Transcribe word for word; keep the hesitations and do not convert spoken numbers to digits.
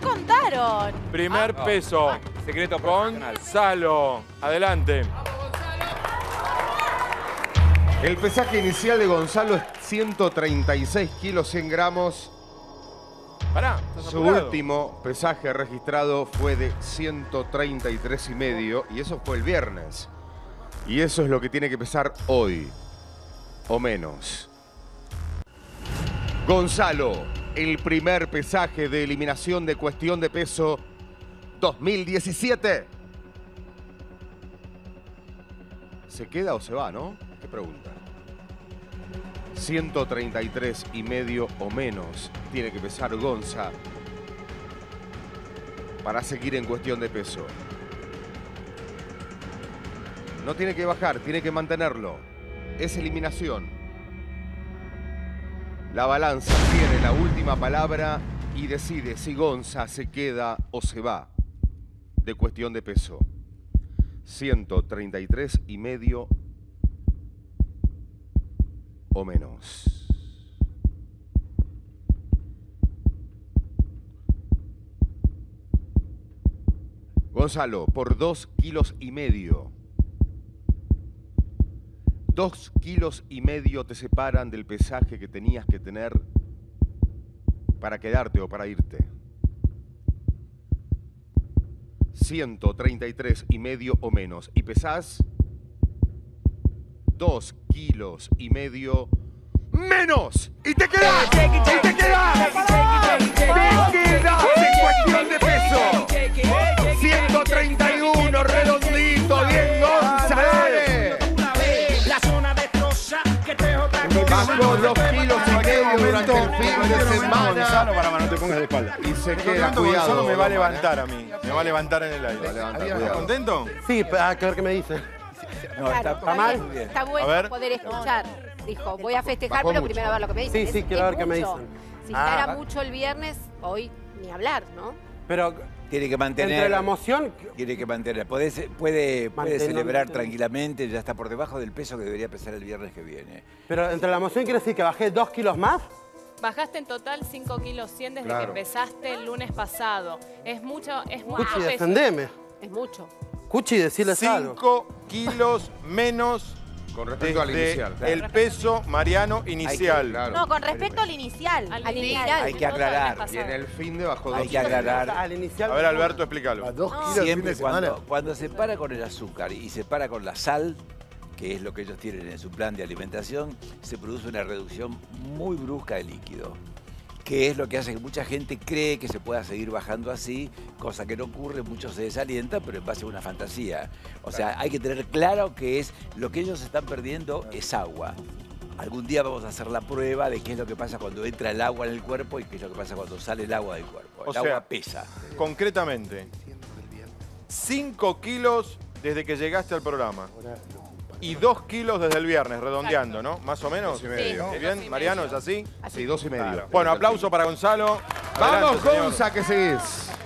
contaron. Primer ah, peso. Ah, secreto Gonzalo. Adelante. El pesaje inicial de Gonzalo es ciento treinta y seis kilos, cien gramos. Pará, Su apurado. último pesaje registrado fue de ciento treinta y tres y medio y eso fue el viernes. Y eso es lo que tiene que pesar hoy, o menos. Gonzalo, el primer pesaje de eliminación de Cuestión de Peso dos mil diecisiete. ¿Se queda o se va, no? ¿Qué pregunta? ciento treinta y tres y medio o menos tiene que pesar Gonza para seguir en Cuestión de Peso. No tiene que bajar, tiene que mantenerlo. Es eliminación. La balanza tiene la última palabra y decide si Gonza se queda o se va de Cuestión de Peso. ciento treinta y tres y medio o menos. Gonzalo, por dos kilos y medio. Dos kilos y medio te separan del pesaje que tenías que tener para quedarte o para irte. ciento treinta y tres y medio o menos. Y pesás dos kilos y medio menos. Y te quedás. Y te quedás. Te quedás en Cuestión de Peso. ciento treinta y uno, redondito, bien, González. Bajó dos kilos y medio durante el fin de semana. Gonzalo, para no te pongas de espalda. Y se queda, cuidado. Gonzalo me va a levantar a mí. Me va a levantar en el aire. ¿Estás contento? Sí, a ver qué me dice. No, claro, está, mal. Está bueno poder escuchar. Dijo, voy a festejar, Bajó pero mucho. primero a ver lo que me dicen. Sí, sí, es, quiero es ver qué me mucho. dicen. Si ah, era mucho el viernes, hoy ni hablar, ¿no? Pero tiene que mantener. Entre la emoción. Tiene que mantener. Puede, puede, puede celebrar tranquilamente, ya está por debajo del peso que debería pesar el viernes que viene. Pero entre la emoción quiere decir que bajé dos kilos más. Bajaste en total cinco kilos cien desde claro. que empezaste el lunes pasado. Es mucho, es mucho Cuchi, peso. defendeme. Es mucho. Cuchi, decirles algo. cinco kilos menos con respecto al inicial. Claro. El peso mariano inicial. Que, claro. No, con respecto al inicial. Al, al inicial. Hay que aclarar. Y en el fin de bajo dos. Hay que aclarar. Al inicial. A ver, Alberto, explícalo. A dos kilos Siempre cuando, cuando se para con el azúcar y se para con la sal, que es lo que ellos tienen en su plan de alimentación, se produce una reducción muy brusca de líquido, que es lo que hace que mucha gente cree que se pueda seguir bajando así, cosa que no ocurre, muchos se desalientan, pero en base a una fantasía. O sea, hay que tener claro que es lo que ellos están perdiendo es agua. Algún día vamos a hacer la prueba de qué es lo que pasa cuando entra el agua en el cuerpo y qué es lo que pasa cuando sale el agua del cuerpo. El o sea, agua pesa. Concretamente, cinco kilos desde que llegaste al programa. Y dos kilos desde el viernes, redondeando, Exacto. ¿no? Más o menos. Dos y medio. ¿Sí? ¿Bien, Mariano? ¿Es así? Sí, dos y medio. Claro. Bueno, aplauso para Gonzalo. Vamos, Gonza, que seguís.